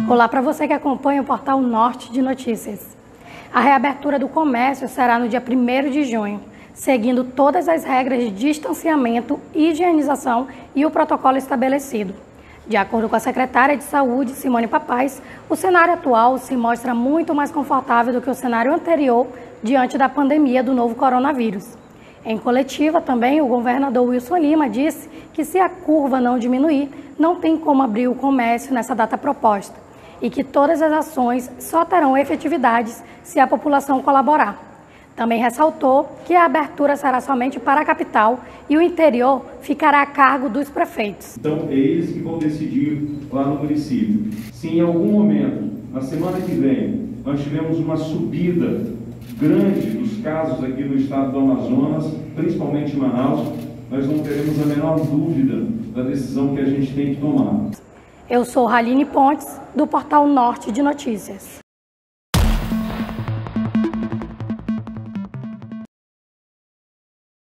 Olá para você que acompanha o portal Norte de Notícias. A reabertura do comércio será no dia 1º de junho, seguindo todas as regras de distanciamento, higienização e o protocolo estabelecido. De acordo com a secretária de Saúde, Simone Papais, o cenário atual se mostra muito mais confortável do que o cenário anterior diante da pandemia do novo coronavírus. Em coletiva também, o governador Wilson Lima disse que se a curva não diminuir, não tem como abrir o comércio nessa data proposta e que todas as ações só terão efetividades se a população colaborar. Também ressaltou que a abertura será somente para a capital e o interior ficará a cargo dos prefeitos. Então, é eles que vão decidir lá no município. Se em algum momento, na semana que vem, nós tivermos uma subida grande dos casos aqui no estado do Amazonas, principalmente em Manaus, nós não teremos a menor dúvida da decisão que a gente tem que tomar. Eu sou Raline Pontes, do portal Norte de Notícias.